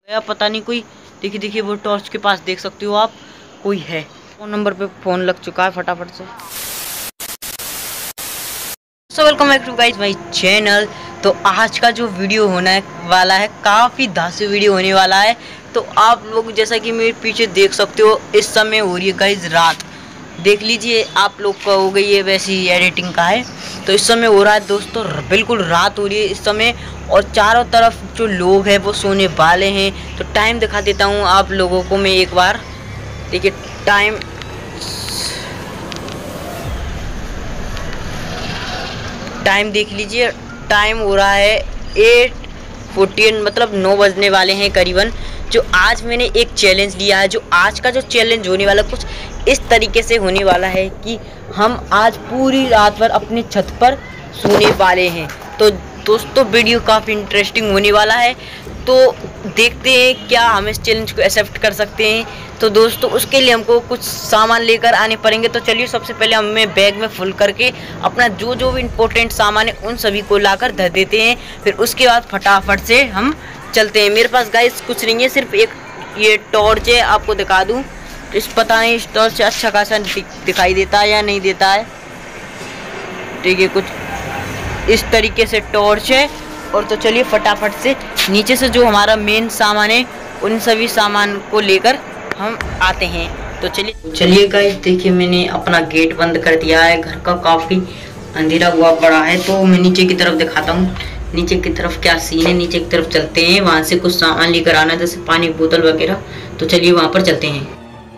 या पता नहीं कोई। देखिए देखिए वो टॉर्च के पास देख सकते हो आप, कोई है। फोन नंबर पे फोन लग चुका है फटाफट से। So welcome back to guys my channel. तो आज का जो वीडियो होने वाला है काफ़ी धांसू वीडियो होने वाला है। तो आप लोग जैसा कि मेरे पीछे देख सकते हो इस समय हो रही है गाइस रात। देख लीजिए आप लोग का हो गई है वैसी एडिटिंग का है। तो इस समय हो रहा है दोस्तों बिल्कुल रात हो रही है इस समय, और चारों तरफ जो लोग हैं वो सोने वाले हैं। तो टाइम दिखा देता हूँ आप लोगों को मैं एक बार। देखिए टाइम देख लीजिए, टाइम हो रहा है 8:14, मतलब 9 बजने वाले हैं करीबन। जो आज मैंने एक चैलेंज लिया है, जो आज का जो चैलेंज होने वाला कुछ इस तरीके से होने वाला है कि हम आज पूरी रात भर अपनी छत पर सोने वाले हैं। तो दोस्तों वीडियो काफ़ी इंटरेस्टिंग होने वाला है। तो देखते हैं क्या हम इस चैलेंज को एक्सेप्ट कर सकते हैं। तो दोस्तों उसके लिए हमको कुछ सामान लेकर आने पड़ेंगे। तो चलिए सबसे पहले हमें बैग में फुल करके अपना जो भी इम्पोर्टेंट सामान है उन सभी को लाकर धर देते हैं। फिर उसके बाद फटाफट से हम चलते हैं। मेरे पास गाइस कुछ नहीं है, सिर्फ एक ये टॉर्च है। आपको दिखा दूँ, इस पता नहीं इस टॉर्च से अच्छा खासा दिखाई देता है या नहीं देता है। ठीक है, कुछ इस तरीके से टॉर्च है। और तो चलिए फटाफट से नीचे से जो हमारा मेन सामान है उन सभी सामान को लेकर हम आते हैं। तो चलिए गाइस देखिए मैंने अपना गेट बंद कर दिया है। घर का काफ़ी अंधेरा हुआ पड़ा है। तो मैं नीचे की तरफ दिखाता हूँ नीचे की तरफ क्या सीन है। नीचे की तरफ चलते हैं, वहाँ से कुछ सामान लेकर आना जैसे पानी की बोतल वगैरह। तो चलिए वहाँ पर चलते हैं।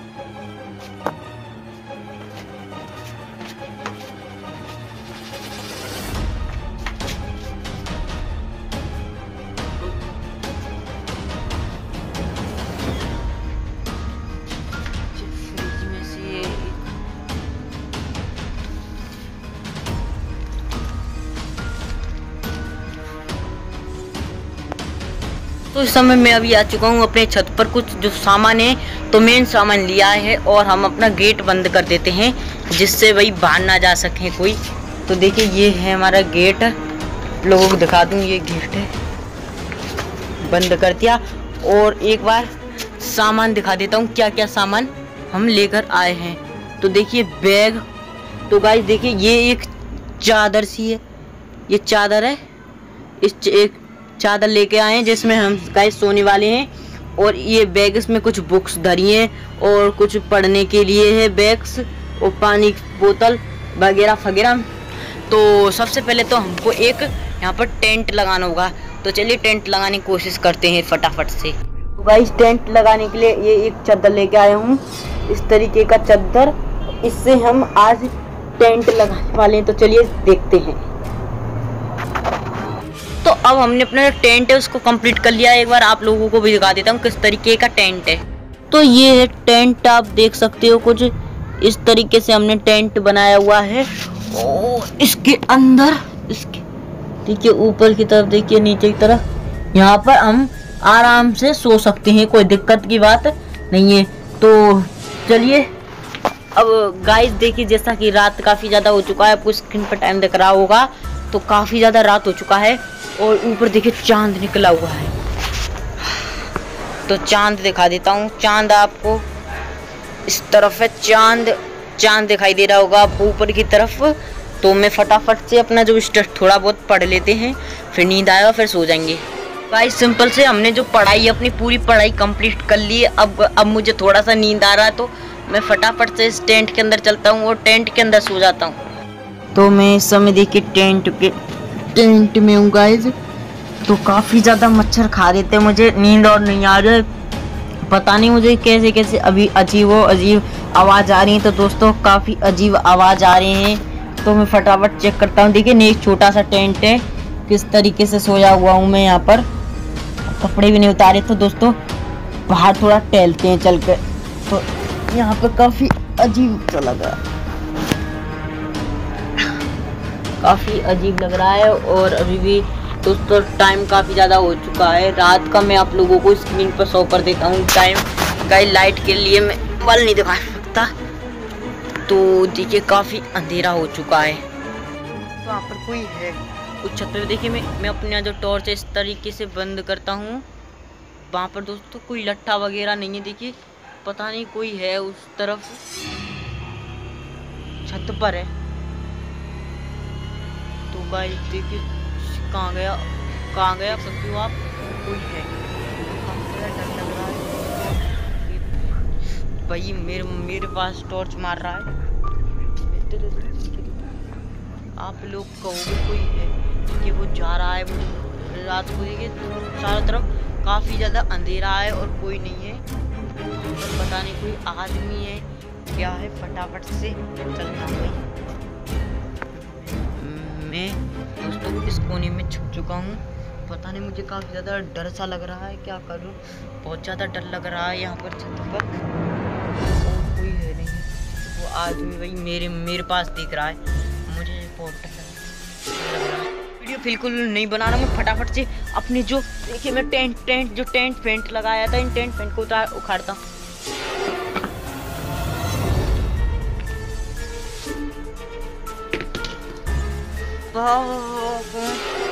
तो इस समय मैं अभी आ चुका हूँ अपने छत पर। कुछ जो सामान है तो मेन सामान लिया है और हम अपना गेट बंद कर देते हैं जिससे वही बाहर ना जा सके कोई। तो देखिए ये है हमारा गेट, लोगों को दिखा दूँ। ये गेट है, बंद कर दिया। और एक बार सामान दिखा देता हूँ क्या क्या सामान हम लेकर आए हैं। तो देखिए बैग, तो गाइस देखिए ये एक चादर सी है, ये चादर है। इस एक चादर लेके आए हैं जिसमें हम गाइस सोने वाले हैं। और ये बैग, इसमें कुछ बुक्स धरी हैं और कुछ पढ़ने के लिए है बैग्स, और पानी की बोतल वगैरह वगैरह। तो सबसे पहले तो हमको एक यहाँ पर टेंट लगाना होगा। तो चलिए टेंट लगाने की कोशिश करते हैं फटाफट से। तो गाइस टेंट लगाने के लिए ये एक चादर लेके आया हूँ, इस तरीके का चादर। इससे हम आज टेंट लगाने वाले हैं। तो चलिए देखते हैं। तो अब हमने अपना टेंट है उसको कंप्लीट कर लिया है। एक बार आप लोगों को भी दिखा देता हूँ किस तरीके का टेंट है। तो ये है टेंट, आप देख सकते हो कुछ इस तरीके से हमने टेंट बनाया हुआ है। और इसके अंदर इसके देखिए ऊपर की तरफ, देखिए नीचे की तरफ, यहाँ पर हम आराम से सो सकते हैं, कोई दिक्कत की बात नहीं है। तो चलिए अब गाइस देखिए जैसा कि रात काफ़ी ज़्यादा हो चुका है, आपको स्क्रीन पर टाइम दिख रहा होगा। तो काफ़ी ज़्यादा रात हो चुका है और ऊपर देखिए चांद निकला हुआ है। तो चांद दिखा देता हूँ। चांद आपको इस तरफ है, चांद दिखाई दे रहा होगा आपको ऊपर की तरफ। तो मैं फटाफट से अपना जो थोड़ा बहुत पढ़ लेते हैं, फिर नींद आएगा फिर सो जाएंगे। गाइस सिंपल से हमने जो पढ़ाई अपनी पूरी पढ़ाई कंप्लीट कर ली है। अब मुझे थोड़ा सा नींद आ रहा है, तो मैं फटाफट से इस टेंट के अंदर चलता हूँ और टेंट के अंदर सो जाता हूँ। तो मैं इस समय देखिए टेंट में हूँ गाइस। तो काफ़ी ज़्यादा मच्छर खा रहे थे, मुझे नींद और नहीं आ रही, पता नहीं मुझे कैसे कैसे अभी अजीब आवाज़ आ रही है। तो दोस्तों काफ़ी अजीब आवाज़ आ रहे हैं। तो मैं फटाफट चेक करता हूँ। देखिए एक छोटा सा टेंट है, किस तरीके से सोया हुआ हूँ मैं यहाँ पर, कपड़े भी नहीं उतारे। तो दोस्तों बाहर थोड़ा टहलते हैं चल कर। तो यहाँ पर काफ़ी अजीब सा लग रहा है, काफ़ी अजीब लग रहा है। और अभी भी दोस्तों टाइम काफ़ी ज़्यादा हो चुका है रात का। मैं आप लोगों को स्क्रीन पर शो कर देता हूँ टाइम। गाइस लाइट के लिए मैं बल नहीं दिखा सकता। तो देखिए काफ़ी अंधेरा हो चुका है। तो वहाँ पर कोई है कुछ छत पे। देखिए मैं अपना जो टॉर्च है इस तरीके से बंद करता हूँ वहाँ पर दोस्तों कोई लट्ठा वगैरह नहीं है, देखिए पता नहीं कोई है उस तरफ, छत पर है। तो गाइस देखिए कहाँ गया सकते हो आप, कोई है। काफी ज़्यादा डर लग रहा है भाई, मेरे पास टॉर्च मार रहा है। आप लोग कहोगे कोई है कि वो जा रहा है, वो रात को देखिए चारों तरफ काफ़ी ज़्यादा अंधेरा है और कोई नहीं है, और पता नहीं कोई आदमी है क्या है। फटाफट से चलता हूँ मैं दोस्तों, इस कोने में छुप चुका हूँ। पता नहीं मुझे काफ़ी ज़्यादा डर सा लग रहा है, क्या करूँ, बहुत ज़्यादा डर लग रहा है यहाँ पर छत पर, और कोई है नहीं। वो आदमी भाई मेरे पास दिख रहा है, मुझे बहुत डर लग रहा है। वीडियो बिल्कुल नहीं बनाना, मैं फटाफट से अपने जो देखिए मैं टेंट फेंट लगाया था, इन टेंट फेंट को उखाड़ता हूँ। वाह